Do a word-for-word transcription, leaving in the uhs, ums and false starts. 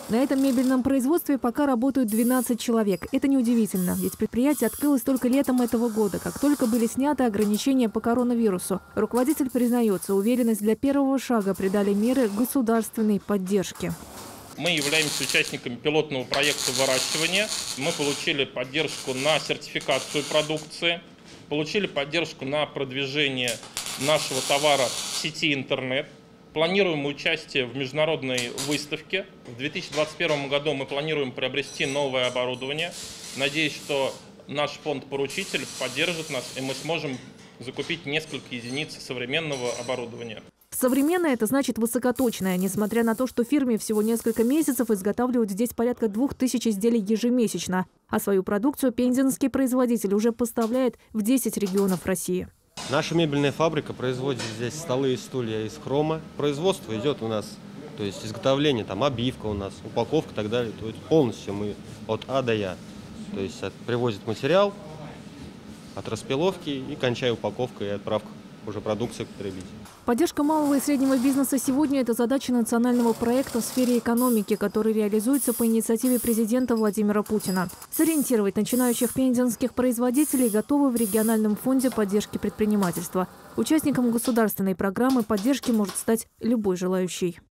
На этом мебельном производстве пока работают двенадцать человек. Это неудивительно, ведь предприятие открылось только летом этого года, как только были сняты ограничения по коронавирусу. Руководитель признается, уверенность для первого шага придали меры государственной поддержки. Мы являемся участниками пилотного проекта выращивания. Мы получили поддержку на сертификацию продукции, получили поддержку на продвижение нашего товара в сети интернет. Планируем участие в международной выставке. В две тысячи двадцать первом году мы планируем приобрести новое оборудование. Надеюсь, что наш фонд-поручитель поддержит нас, и мы сможем закупить несколько единиц современного оборудования. Современное – это значит высокоточное. Несмотря на то, что фирме всего несколько месяцев, изготавливают здесь порядка двух тысяч изделий ежемесячно. А свою продукцию пензенский производитель уже поставляет в десять регионов России. Наша мебельная фабрика производит здесь столы и стулья из хрома. Производство идет у нас, то есть изготовление, там обивка у нас, упаковка и так далее. То есть полностью мы от А до Я. То есть от, привозит материал от распиловки и кончая упаковкой и отправкой уже продукции к потребителю. Поддержка малого и среднего бизнеса сегодня – это задача национального проекта в сфере экономики, который реализуется по инициативе президента Владимира Путина. Сориентировать начинающих пензенских производителей готовы в региональном фонде поддержки предпринимательства. Участником государственной программы поддержки может стать любой желающий.